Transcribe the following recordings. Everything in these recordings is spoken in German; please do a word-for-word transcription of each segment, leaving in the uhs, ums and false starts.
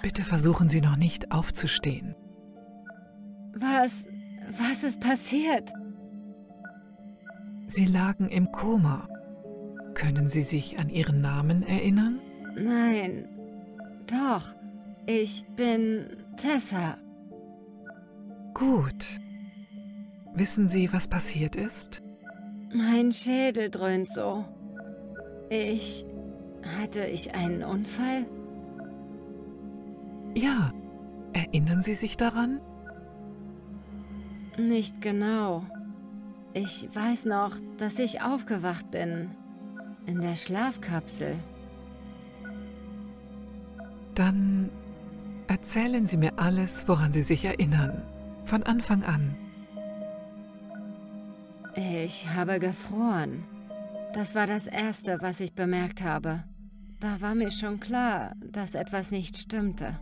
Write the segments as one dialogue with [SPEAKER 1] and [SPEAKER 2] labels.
[SPEAKER 1] Bitte versuchen Sie noch nicht aufzustehen.
[SPEAKER 2] Was... was ist passiert?
[SPEAKER 1] Sie lagen im Koma. Können Sie sich an Ihren Namen erinnern?
[SPEAKER 2] Nein. Doch. Ich bin Tessa.
[SPEAKER 1] Gut. Wissen Sie, was passiert ist?
[SPEAKER 2] Mein Schädel dröhnt so. Ich... Hatte ich einen Unfall?
[SPEAKER 1] Ja. Erinnern Sie sich daran?
[SPEAKER 2] Nicht genau. Ich weiß noch, dass ich aufgewacht bin. In der Schlafkapsel.
[SPEAKER 1] Dann erzählen Sie mir alles, woran Sie sich erinnern. Von Anfang an.
[SPEAKER 2] Ich habe gefroren. Das war das Erste, was ich bemerkt habe. Da war mir schon klar, dass etwas nicht stimmte.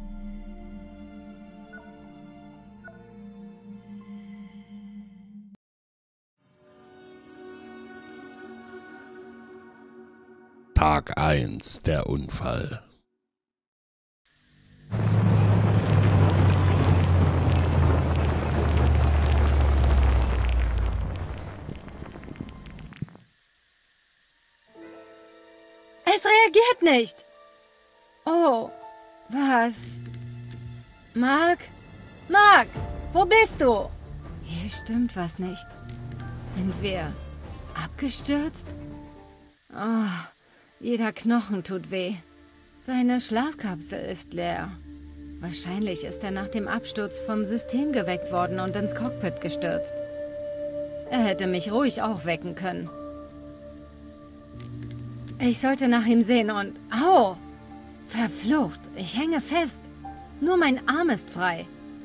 [SPEAKER 3] Tag eins, der Unfall.
[SPEAKER 2] Es reagiert nicht! Oh, was? Mark? Mark, wo bist du? Hier stimmt was nicht. Sind wir abgestürzt? Oh, jeder Knochen tut weh. Seine Schlafkapsel ist leer. Wahrscheinlich ist er nach dem Absturz vom System geweckt worden und ins Cockpit gestürzt. Er hätte mich ruhig auch wecken können. Ich sollte nach ihm sehen und... Au! Verflucht, ich hänge fest. Nur mein Arm ist frei.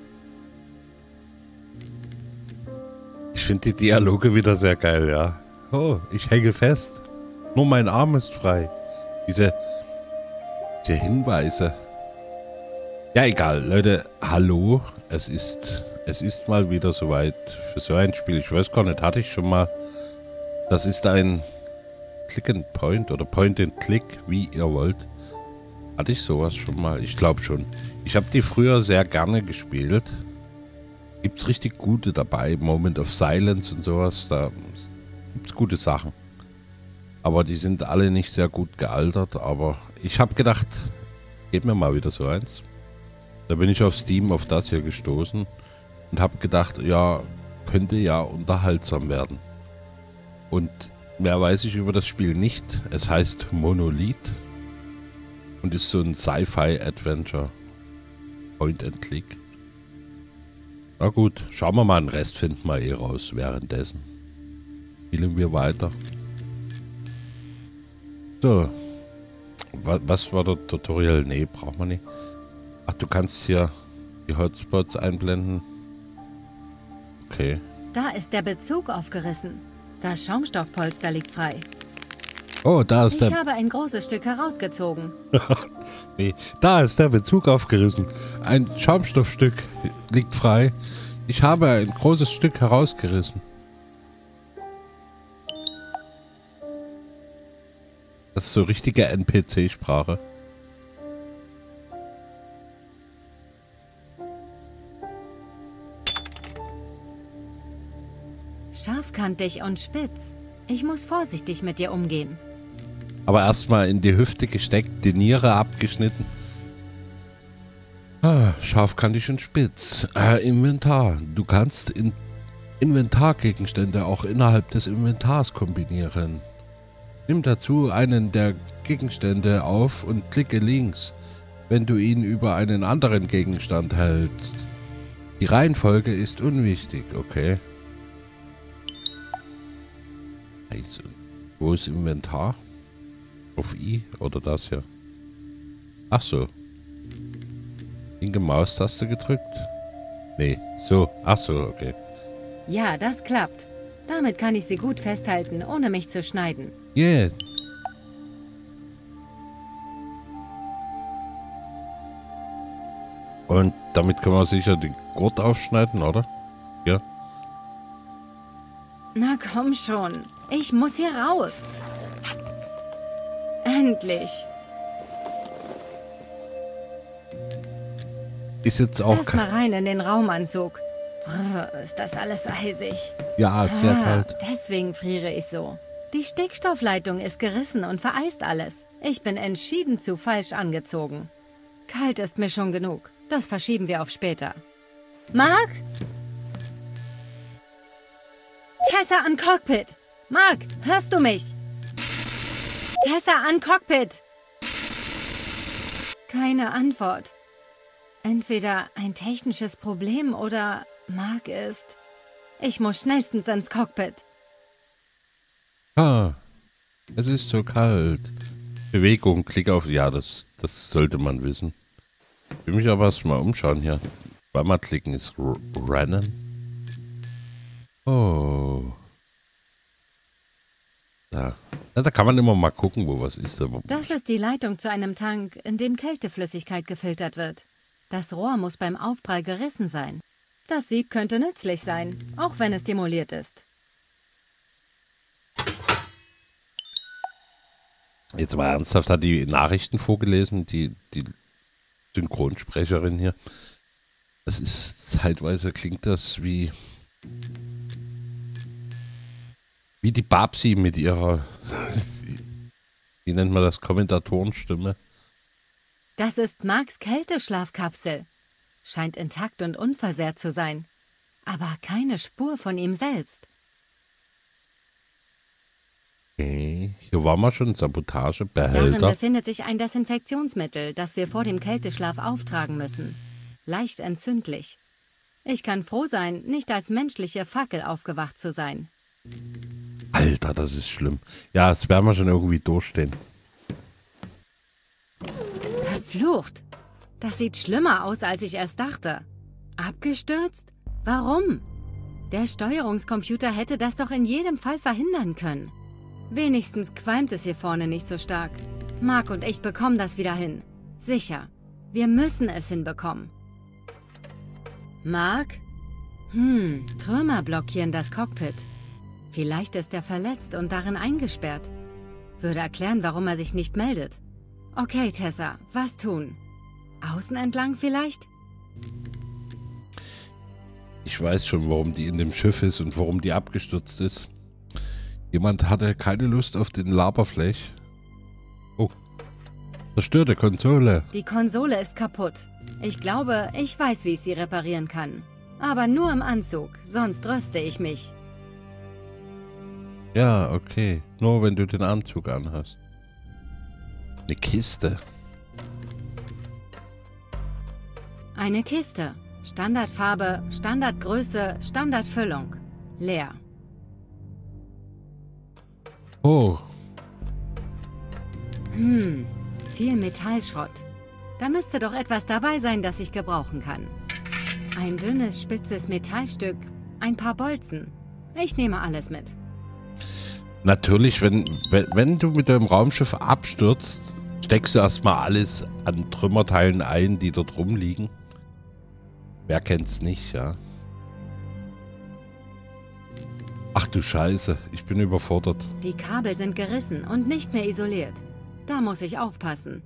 [SPEAKER 3] Ich finde die Dialoge wieder sehr geil, ja. Oh, ich hänge fest. Nur mein Arm ist frei. Diese, diese Hinweise. Ja, egal, Leute. Hallo. Es ist, es ist mal wieder soweit für so ein Spiel. Ich weiß gar nicht, hatte ich schon mal. Das ist ein Click and Point oder Point and Click, wie ihr wollt. Hatte ich sowas schon mal? Ich glaube schon. Ich habe die früher sehr gerne gespielt. Gibt's richtig gute dabei. Moment of Silence und sowas. Da gibt's gute Sachen. Aber die sind alle nicht sehr gut gealtert. Aber ich habe gedacht, geht mir mal wieder so eins. Da bin ich auf Steam auf das hier gestoßen und habe gedacht, ja, könnte ja unterhaltsam werden. Und mehr weiß ich über das Spiel nicht. Es heißt Monolith und ist so ein Sci-Fi-Adventure. Point and Click. Na gut, schauen wir mal, den Rest finden wir eh raus währenddessen. Spielen wir weiter. So. Was, was war der Tutorial? Nee, braucht man nicht. Ach, du kannst hier die Hotspots einblenden. Okay.
[SPEAKER 2] Da ist der Bezug aufgerissen. Das Schaumstoffpolster liegt frei.
[SPEAKER 3] Oh, da ist
[SPEAKER 2] ich
[SPEAKER 3] der...
[SPEAKER 2] habe ein großes Stück herausgezogen.
[SPEAKER 3] Nee, da ist der Bezug aufgerissen. Ein Schaumstoffstück liegt frei. Ich habe ein großes Stück herausgerissen. Das ist so richtige N P C-Sprache.
[SPEAKER 2] Scharfkantig und spitz. Ich muss vorsichtig mit dir umgehen.
[SPEAKER 3] Aber erstmal in die Hüfte gesteckt, die Niere abgeschnitten. Ah, scharfkantig und spitz. Äh, Inventar. Du kannst in Inventargegenstände auch innerhalb des Inventars kombinieren. Nimm dazu einen der Gegenstände auf und klicke links, wenn du ihn über einen anderen Gegenstand hältst. Die Reihenfolge ist unwichtig, okay? Also, wo ist Inventar? Auf I oder das hier? Ach so. Linke Maustaste gedrückt? Nee, so. Ach so, okay.
[SPEAKER 2] Ja, das klappt. Damit kann ich sie gut festhalten, ohne mich zu schneiden.
[SPEAKER 3] Yeah. Und damit können wir sicher den Gurt aufschneiden, oder? Ja.
[SPEAKER 2] Na komm schon. Ich muss hier raus. Endlich.
[SPEAKER 3] ist jetzt auch
[SPEAKER 2] Erst mal rein in den Raumanzug. Brr, ist das alles eisig.
[SPEAKER 3] Ja, sehr
[SPEAKER 2] ah,
[SPEAKER 3] kalt.
[SPEAKER 2] Deswegen friere ich so. Die Stickstoffleitung ist gerissen und vereist alles. Ich bin entschieden zu falsch angezogen. Kalt ist mir schon genug. Das verschieben wir auf später. Mark? Tessa an Cockpit. Mark, hörst du mich? Tessa an Cockpit. Keine Antwort. Entweder ein technisches Problem oder Mark ist... Ich muss schnellstens ins Cockpit.
[SPEAKER 3] Ah, es ist so kalt. Bewegung, Klick auf... Ja, das, das sollte man wissen. Ich will mich aber erst mal umschauen hier. Zweimal klicken ist Rennen. Oh. Ja. Ja, da kann man immer mal gucken, wo was ist. Aber
[SPEAKER 2] Das ist die Leitung zu einem Tank, in dem Kälteflüssigkeit gefiltert wird. Das Rohr muss beim Aufprall gerissen sein. Das Sieb könnte nützlich sein, auch wenn es demoliert ist.
[SPEAKER 3] Jetzt mal ernsthaft, hat die Nachrichten vorgelesen, die, die Synchronsprecherin hier. Das ist, zeitweise klingt das wie, wie die Babsi mit ihrer, wie nennt man das, Kommentatorenstimme.
[SPEAKER 2] Das ist Marks Kälteschlafkapsel. Scheint intakt und unversehrt zu sein. Aber keine Spur von ihm selbst.
[SPEAKER 3] Okay, hier waren wir schon,
[SPEAKER 2] Darin
[SPEAKER 3] Sabotagebehälter.
[SPEAKER 2] befindet sich ein Desinfektionsmittel, das wir vor dem Kälteschlaf auftragen müssen. Leicht entzündlich. Ich kann froh sein, nicht als menschliche Fackel aufgewacht zu sein.
[SPEAKER 3] Alter, das ist schlimm. Ja, das werden wir schon irgendwie durchstehen.
[SPEAKER 2] Verflucht! Das sieht schlimmer aus, als ich erst dachte. Abgestürzt? Warum? Der Steuerungscomputer hätte das doch in jedem Fall verhindern können. Wenigstens qualmt es hier vorne nicht so stark. Mark und ich bekommen das wieder hin. Sicher. Wir müssen es hinbekommen. Mark? Hm, Trümmer blockieren das Cockpit. Vielleicht ist er verletzt und darin eingesperrt. Würde erklären, warum er sich nicht meldet. Okay, Tessa, was tun? Außen entlang vielleicht?
[SPEAKER 3] Ich weiß schon, warum die in dem Schiff ist und warum die abgestürzt ist. Jemand hatte keine Lust auf den Laberfläch. Oh, zerstörte Konsole.
[SPEAKER 2] Die Konsole ist kaputt. Ich glaube, ich weiß, wie ich sie reparieren kann. Aber nur im Anzug, sonst röste ich mich.
[SPEAKER 3] Ja, okay. Nur wenn du den Anzug anhast. Eine Kiste.
[SPEAKER 2] Eine Kiste. Standardfarbe, Standardgröße, Standardfüllung. Leer.
[SPEAKER 3] Oh,
[SPEAKER 2] Hm, viel Metallschrott. Da müsste doch etwas dabei sein, das ich gebrauchen kann. Ein dünnes, spitzes Metallstück, ein paar Bolzen. Ich nehme alles mit.
[SPEAKER 3] natürlich, wenn, wenn, wenn du mit deinem Raumschiff abstürzt, steckst du erstmal alles an Trümmerteilen ein, die dort rumliegen. Wer kennt's nicht, ja? Ach du Scheiße, ich bin überfordert.
[SPEAKER 2] Die Kabel sind gerissen und nicht mehr isoliert. Da muss ich aufpassen.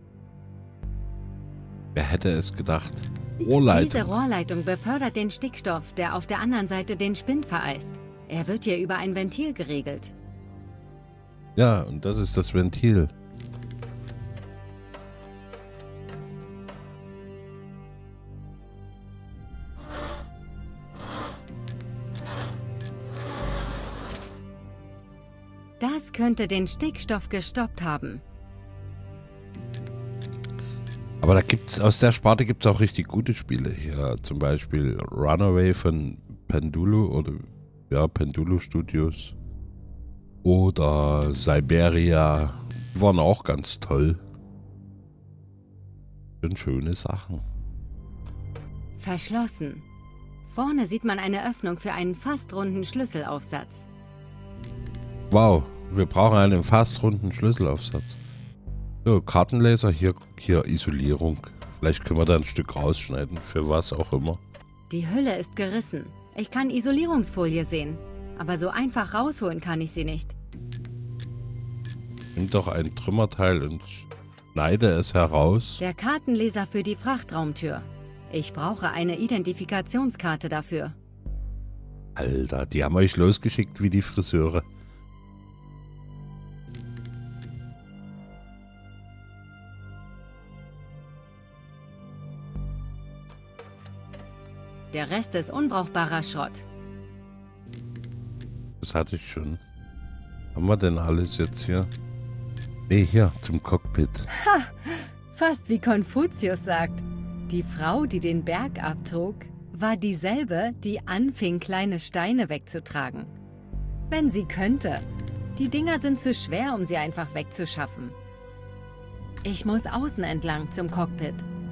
[SPEAKER 3] Wer hätte es gedacht? Rohrleitung.
[SPEAKER 2] Diese Rohrleitung befördert den Stickstoff, der auf der anderen Seite den Spind vereist. Er wird hier über ein Ventil geregelt.
[SPEAKER 3] Ja, und das ist das Ventil.
[SPEAKER 2] Das könnte den Stickstoff gestoppt haben.
[SPEAKER 3] Aber da gibt's, aus der Sparte gibt es auch richtig gute Spiele. Hier zum Beispiel Runaway von Pendulu oder ja, Pendulu Studios. Oder Siberia. Die waren auch ganz toll. Sind schöne Sachen.
[SPEAKER 2] Verschlossen. Vorne sieht man eine Öffnung für einen fast runden Schlüsselaufsatz.
[SPEAKER 3] Wow, wir brauchen einen fast runden Schlüsselaufsatz. So, Kartenleser, hier, hier Isolierung. Vielleicht können wir da ein Stück rausschneiden, für was auch immer.
[SPEAKER 2] Die Hülle ist gerissen. Ich kann Isolierungsfolie sehen. Aber so einfach rausholen kann ich sie nicht.
[SPEAKER 3] Nimm doch ein Trümmerteil und schneide es heraus.
[SPEAKER 2] Der Kartenleser für die Frachtraumtür. Ich brauche eine Identifikationskarte dafür.
[SPEAKER 3] Alter, die haben euch losgeschickt wie die Friseure.
[SPEAKER 2] Der Rest ist unbrauchbarer Schrott.
[SPEAKER 3] Das hatte ich schon. Haben wir denn alles jetzt hier? Nee, hier, zum Cockpit.
[SPEAKER 2] Ha! Fast wie Konfuzius sagt. Die Frau, die den Berg abtrug, war dieselbe, die anfing, kleine Steine wegzutragen. Wenn sie könnte. Die Dinger sind zu schwer, um sie einfach wegzuschaffen. Ich muss außen entlang zum Cockpit.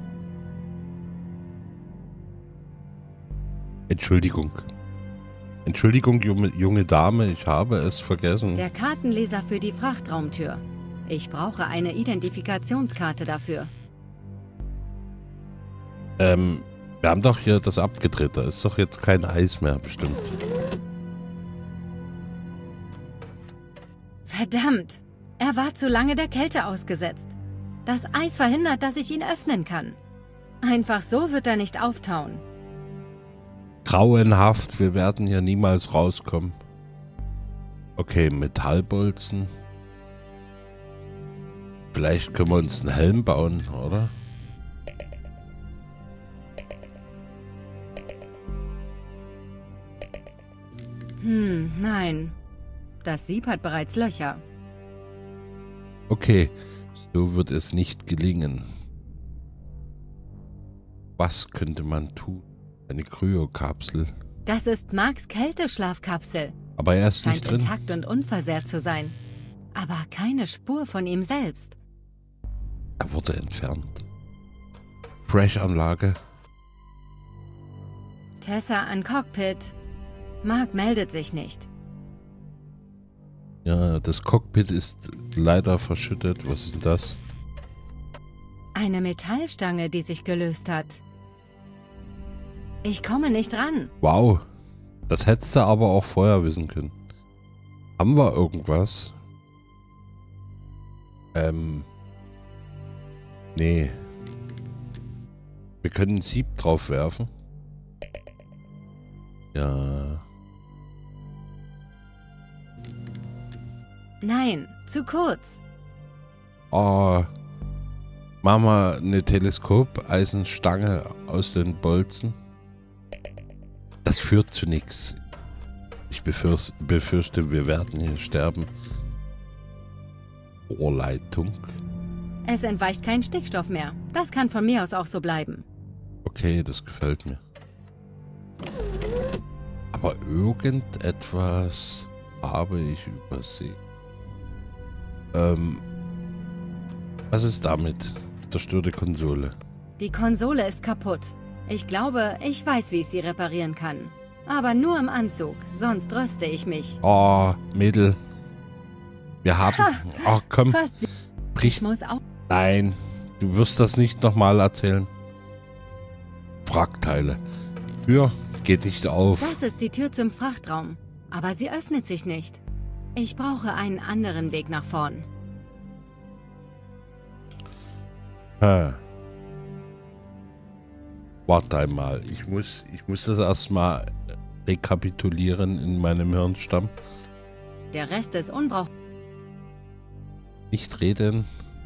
[SPEAKER 3] Entschuldigung. Entschuldigung, junge, junge Dame, ich habe es vergessen.
[SPEAKER 2] Der Kartenleser für die Frachtraumtür. Ich brauche eine Identifikationskarte dafür.
[SPEAKER 3] Ähm, wir haben doch hier das abgedreht. Da ist doch jetzt kein Eis mehr, bestimmt.
[SPEAKER 2] Verdammt! Er war zu lange der Kälte ausgesetzt. Das Eis verhindert, dass ich ihn öffnen kann. Einfach so wird er nicht auftauen.
[SPEAKER 3] Grauenhaft, wir werden hier niemals rauskommen. Okay, Metallbolzen. Vielleicht können wir uns einen Helm bauen, oder?
[SPEAKER 2] Hm, nein. Das Sieb hat bereits Löcher.
[SPEAKER 3] Okay, so wird es nicht gelingen. Was könnte man tun? Eine Kryokapsel.
[SPEAKER 2] Das ist Marks Kälteschlafkapsel.
[SPEAKER 3] Aber er ist
[SPEAKER 2] Scheint
[SPEAKER 3] nicht drin.
[SPEAKER 2] intakt und unversehrt zu sein. Aber keine Spur von ihm selbst.
[SPEAKER 3] Er wurde entfernt. Fresh-Anlage.
[SPEAKER 2] Tessa an Cockpit. Mark meldet sich nicht.
[SPEAKER 3] Ja, das Cockpit ist leider verschüttet. Was ist denn das?
[SPEAKER 2] Eine Metallstange, die sich gelöst hat. Ich komme nicht ran.
[SPEAKER 3] Wow. Das hättest du aber auch vorher wissen können. Haben wir irgendwas? Ähm. Nee. Wir können ein Sieb drauf werfen. Ja.
[SPEAKER 2] Nein, zu kurz.
[SPEAKER 3] Oh. Machen wir eine Teleskop-Eisenstange aus den Bolzen. Das führt zu nichts. Ich befürchte, befürchte, wir werden hier sterben. Rohrleitung.
[SPEAKER 2] Es entweicht kein Stickstoff mehr. Das kann von mir aus auch so bleiben.
[SPEAKER 3] Okay, das gefällt mir. Aber irgendetwas habe ich übersehen. Ähm, was ist damit? Zerstörte Konsole.
[SPEAKER 2] Die Konsole ist kaputt. Ich glaube, ich weiß, wie ich sie reparieren kann. Aber nur im Anzug, sonst röste ich mich.
[SPEAKER 3] Oh, Mädel. Wir haben...
[SPEAKER 2] Ha,
[SPEAKER 3] oh, komm.
[SPEAKER 2] Fast wie
[SPEAKER 3] Brich.
[SPEAKER 2] ich muss auch...
[SPEAKER 3] Nein, du wirst das nicht nochmal erzählen. Wrackteile. Tür geht nicht auf.
[SPEAKER 2] Das ist die Tür zum Frachtraum. Aber sie öffnet sich nicht. Ich brauche einen anderen Weg nach vorn.
[SPEAKER 3] Hä. Warte einmal. Ich muss, ich muss das erstmal rekapitulieren in meinem Hirnstamm.
[SPEAKER 2] Der Rest ist unbrauchbar.
[SPEAKER 3] Nicht reden.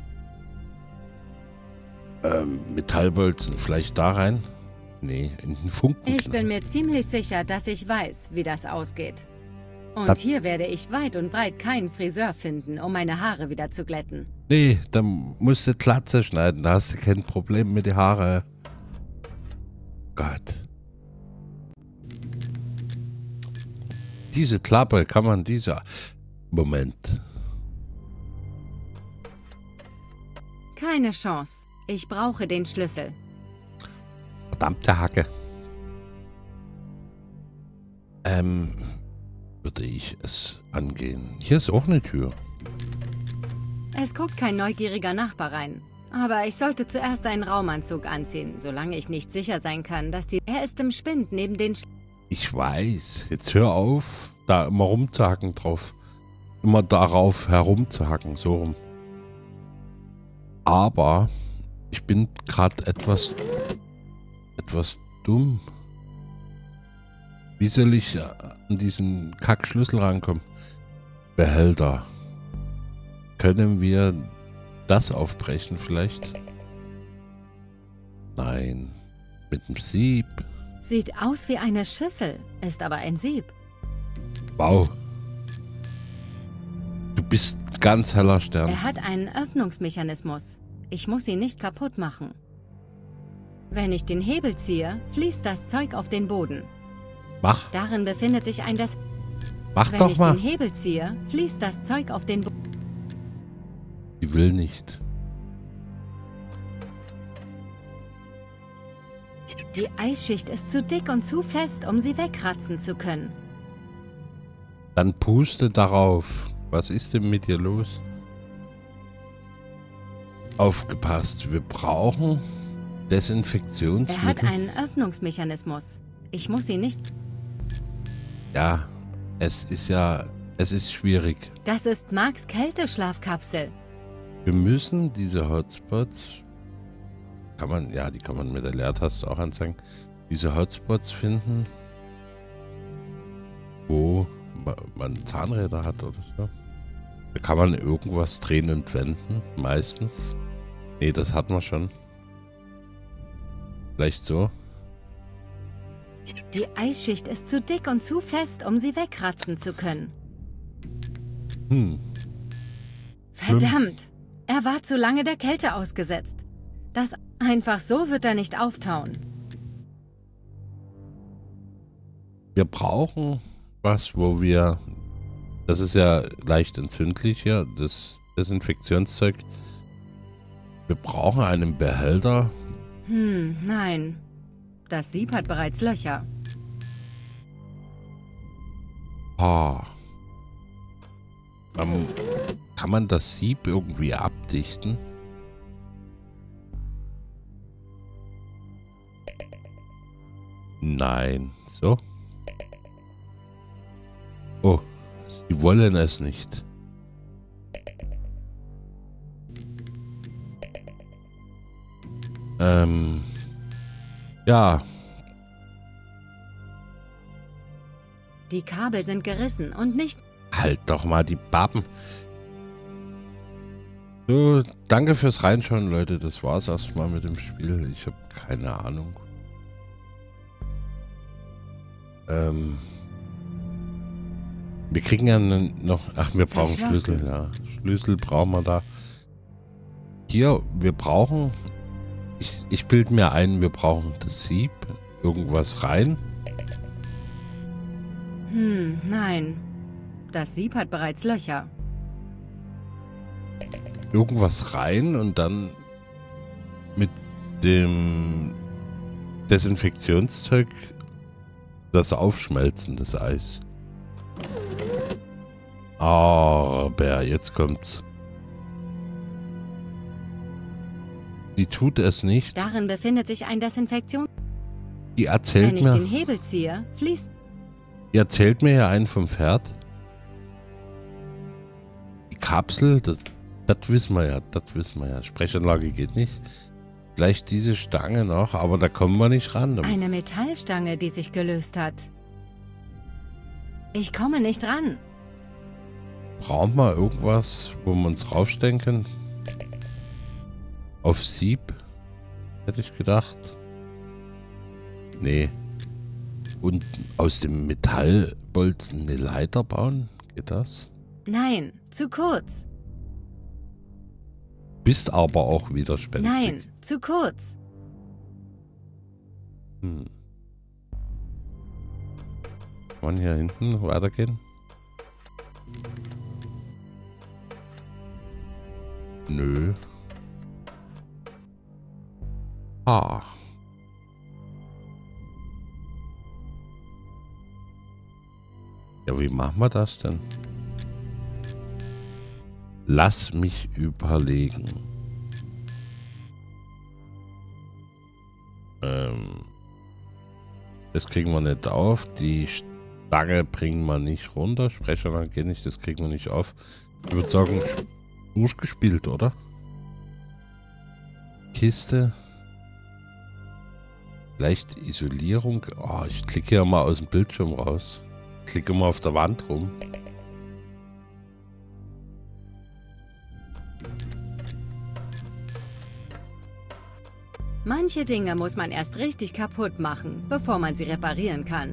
[SPEAKER 3] Ähm, Metallbolzen. Vielleicht da rein? Nee, in den Funken.
[SPEAKER 2] Ich bin mir ziemlich sicher, dass ich weiß, wie das ausgeht. Und
[SPEAKER 3] Das-
[SPEAKER 2] hier werde ich weit und breit keinen Friseur finden, um meine Haare wieder zu glätten.
[SPEAKER 3] Nee, dann musst du Glatze schneiden. Da hast du kein Problem mit den Haaren. Gott. Diese Klappe kann man diese... Moment.
[SPEAKER 2] Keine Chance. Ich brauche den Schlüssel.
[SPEAKER 3] Verdammte Hacke. Ähm, würde ich es angehen. Hier ist auch eine Tür.
[SPEAKER 2] Es guckt kein neugieriger Nachbar rein. Aber ich sollte zuerst einen Raumanzug anziehen, solange ich nicht sicher sein kann, dass die... Er ist im Spind neben den... Sch
[SPEAKER 3] Ich weiß. Jetzt hör auf, da immer rumzuhacken drauf. Immer darauf herumzuhacken, so rum. Aber ich bin gerade etwas etwas dumm. Wie soll ich an diesen Kackschlüssel rankommen? Behälter. Können wir das aufbrechen vielleicht? Nein. Mit dem Sieb.
[SPEAKER 2] Sieht aus wie eine Schüssel, ist aber ein Sieb.
[SPEAKER 3] Wow. Du bist ein ganz heller Stern.
[SPEAKER 2] Er hat einen Öffnungsmechanismus. Ich muss ihn nicht kaputt machen. Wenn ich den Hebel ziehe, fließt das Zeug auf den Boden.
[SPEAKER 3] Mach.
[SPEAKER 2] Darin befindet sich ein Des...
[SPEAKER 3] Mach
[SPEAKER 2] Wenn
[SPEAKER 3] doch
[SPEAKER 2] ich
[SPEAKER 3] mal.
[SPEAKER 2] den Hebel ziehe, fließt das Zeug auf den Boden.
[SPEAKER 3] Die will nicht.
[SPEAKER 2] Die Eisschicht ist zu dick und zu fest, um sie wegkratzen zu können.
[SPEAKER 3] Dann puste darauf. Was ist denn mit dir los? Aufgepasst. Wir brauchen Desinfektionsmittel.
[SPEAKER 2] Er hat einen Öffnungsmechanismus. Ich muss ihn nicht...
[SPEAKER 3] Ja, es ist ja... Es ist schwierig.
[SPEAKER 2] Das ist Marks Kälteschlafkapsel.
[SPEAKER 3] Wir müssen diese Hotspots... Kann man... Ja, die kann man mit der Leertaste auch anzeigen. Diese Hotspots finden, wo man Zahnräder hat oder so. Da kann man irgendwas drehen und wenden, meistens. Nee, das hat man schon. Vielleicht so.
[SPEAKER 2] Die Eisschicht ist zu dick und zu fest, um sie wegkratzen zu können.
[SPEAKER 3] Hm.
[SPEAKER 2] Verdammt! Er war zu lange der Kälte ausgesetzt. Das einfach so wird er nicht auftauen.
[SPEAKER 3] Wir brauchen was, wo wir... Das ist ja leicht entzündlich hier, das Desinfektionszeug. Wir brauchen einen Behälter.
[SPEAKER 2] Hm, nein. Das Sieb hat bereits Löcher.
[SPEAKER 3] Ah. Ähm, kann man das Sieb irgendwie abdichten? Nein. So. Oh, sie wollen es nicht. Ähm. Ja.
[SPEAKER 2] Die Kabel sind gerissen und nicht...
[SPEAKER 3] Halt doch mal die Bappen. So, danke fürs Reinschauen, Leute. Das war's erstmal mit dem Spiel. Ich habe keine Ahnung. Ähm. Wir kriegen ja noch... Ach, wir brauchen Schlüssel, ja. Schlüssel brauchen wir da. Hier, wir brauchen... Ich, ich bilde mir ein, wir brauchen das Sieb. Irgendwas rein.
[SPEAKER 2] Hm, nein. Das Sieb hat bereits Löcher.
[SPEAKER 3] Irgendwas rein und dann mit dem Desinfektionszeug das aufschmelzen, das Eis. Aber jetzt kommt's. Die tut es nicht.
[SPEAKER 2] Darin befindet sich ein Desinfektion...
[SPEAKER 3] Die erzählt
[SPEAKER 2] Wenn ich
[SPEAKER 3] mir...
[SPEAKER 2] den Hebel ziehe, fließt...
[SPEAKER 3] Die erzählt mir ja einen vom Pferd. Die Kapsel, das, das wissen wir ja, das wissen wir ja. Sprechanlage geht nicht. Vielleicht diese Stange noch, aber da kommen wir nicht ran.
[SPEAKER 2] Eine Metallstange, die sich gelöst hat. Ich komme nicht ran.
[SPEAKER 3] Brauchen wir irgendwas, wo wir uns draufstellen können? Auf Sieb? Hätte ich gedacht. Nee. Und aus dem Metallbolzen eine Leiter bauen? Geht das?
[SPEAKER 2] Nein, zu kurz.
[SPEAKER 3] Bist aber auch widerspenstig.
[SPEAKER 2] Nein, zu kurz.
[SPEAKER 3] Hm. Kann man hier hinten weitergehen? Nö. Ah. Ja, wie machen wir das denn? Lass mich überlegen. Ähm. Das kriegen wir nicht auf. Die Stange bringen wir nicht runter. Sprecher geht nicht, das kriegen wir nicht auf. Ich würde sagen, durchgespielt, oder? Kiste. Vielleicht Isolierung. Oh, ich klicke hier mal aus dem Bildschirm raus. Klicke mal auf der Wand rum.
[SPEAKER 2] Manche Dinge muss man erst richtig kaputt machen, bevor man sie reparieren kann.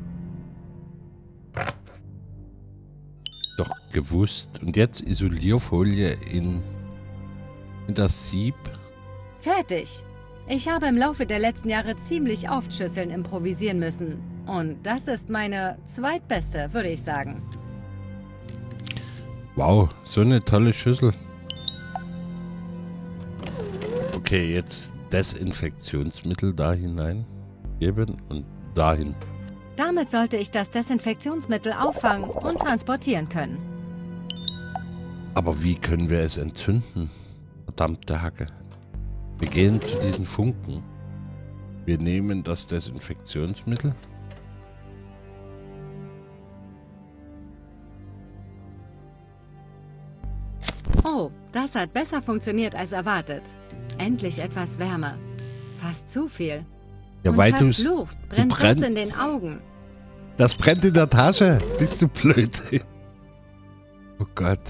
[SPEAKER 3] Doch gewusst. Und jetzt Isolierfolie in, in das Sieb.
[SPEAKER 2] Fertig. Ich habe im Laufe der letzten Jahre ziemlich oft Schüsseln improvisieren müssen. Und das ist meine zweitbeste, würde ich sagen.
[SPEAKER 3] Wow, so eine tolle Schüssel. Okay, jetzt Desinfektionsmittel da hinein geben und dahin.
[SPEAKER 2] Damit sollte ich das Desinfektionsmittel auffangen und transportieren können.
[SPEAKER 3] Aber wie können wir es entzünden? Verdammte Hacke. Wir gehen zu diesen Funken. Wir nehmen das Desinfektionsmittel.
[SPEAKER 2] Oh, das hat besser funktioniert als erwartet. Endlich etwas Wärme. Fast zu viel.
[SPEAKER 3] Ja,
[SPEAKER 2] Und
[SPEAKER 3] weil du
[SPEAKER 2] verflucht, brennt das in den Augen.
[SPEAKER 3] Das brennt in der Tasche. Bist du blöd? Oh Gott.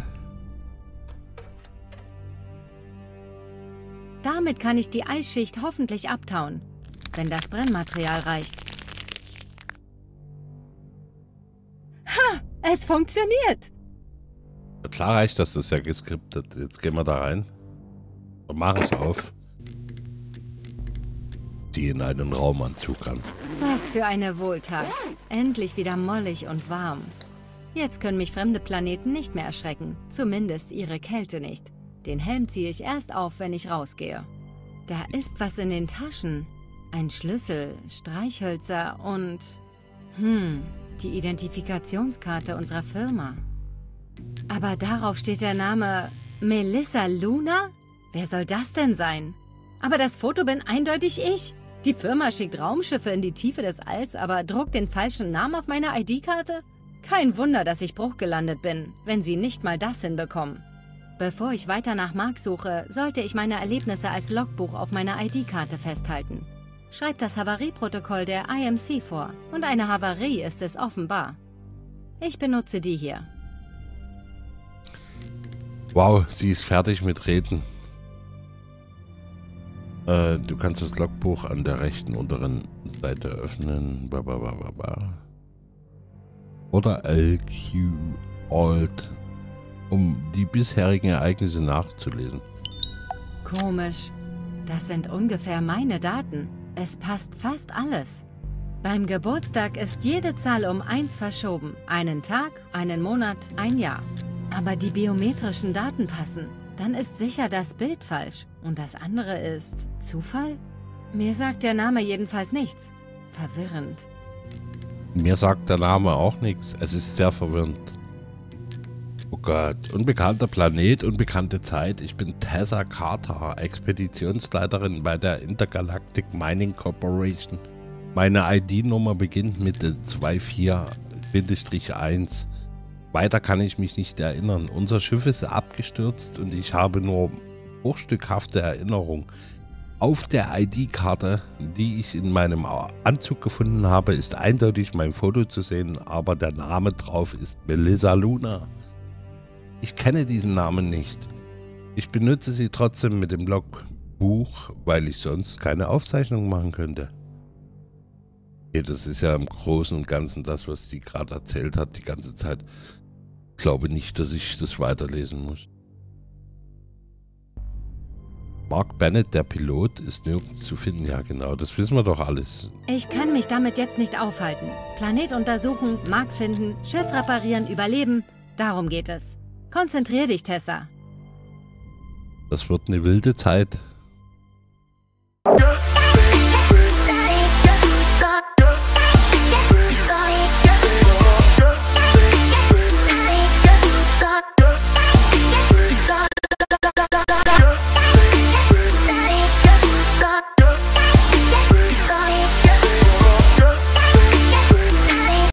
[SPEAKER 2] Damit kann ich die Eisschicht hoffentlich abtauen, wenn das Brennmaterial reicht. Ha! Es funktioniert!
[SPEAKER 3] Ja, klar reicht das, das ist ja geskriptet. Jetzt gehen wir da rein. Und machen es auf. Die in einen Raumanzug an.
[SPEAKER 2] Was für eine Wohltat. Endlich wieder mollig und warm. Jetzt können mich fremde Planeten nicht mehr erschrecken. Zumindest ihre Kälte nicht. Den Helm ziehe ich erst auf, wenn ich rausgehe. Da ist was in den Taschen. Ein Schlüssel, Streichhölzer und... Hm, die Identifikationskarte unserer Firma. Aber darauf steht der Name Melissa Luna? Wer soll das denn sein? Aber das Foto bin eindeutig ich. Die Firma schickt Raumschiffe in die Tiefe des Alls, aber druckt den falschen Namen auf meine I D-Karte? Kein Wunder, dass ich bruchgelandet bin, wenn sie nicht mal das hinbekommen. Bevor ich weiter nach Mark suche, sollte ich meine Erlebnisse als Logbuch auf meiner I D-Karte festhalten. Schreibt das Havarieprotokoll der I M C vor, und eine Havarie ist es offenbar. Ich benutze die hier.
[SPEAKER 3] Wow, sie ist fertig mit Reden. Äh, du kannst das Logbuch an der rechten unteren Seite öffnen. Ba, ba, ba, ba, ba. Oder L Q Alt, um die bisherigen Ereignisse nachzulesen.
[SPEAKER 2] Komisch. Das sind ungefähr meine Daten. Es passt fast alles. Beim Geburtstag ist jede Zahl um eins verschoben. Einen Tag, einen Monat, ein Jahr. Aber die biometrischen Daten passen. Dann ist sicher das Bild falsch. Und das andere ist Zufall? Mir sagt der Name jedenfalls nichts. Verwirrend.
[SPEAKER 3] Mir sagt der Name auch nichts. Es ist sehr verwirrend. Oh Gott. Unbekannter Planet, unbekannte Zeit. Ich bin Tessa Carter, Expeditionsleiterin bei der Intergalactic Mining Corporation. Meine I D-Nummer beginnt mit zwei vier eins. Weiter kann ich mich nicht erinnern. Unser Schiff ist abgestürzt und ich habe nur bruchstückhafte Erinnerung. Auf der I D-Karte, die ich in meinem Anzug gefunden habe, ist eindeutig mein Foto zu sehen, aber der Name drauf ist Melissa Luna. Ich kenne diesen Namen nicht. Ich benutze sie trotzdem mit dem Logbuch, weil ich sonst keine Aufzeichnung machen könnte. Okay, das ist ja im Großen und Ganzen das, was die gerade erzählt hat, die ganze Zeit. Ich glaube nicht, dass ich das weiterlesen muss. Mark Bennett, der Pilot, ist nirgends zu finden. Ja, genau, das wissen wir doch alles.
[SPEAKER 2] Ich kann mich damit jetzt nicht aufhalten. Planet untersuchen, Mark finden, Schiff reparieren, überleben. Darum geht es. Konzentrier dich, Tessa.
[SPEAKER 3] Das wird eine wilde Zeit.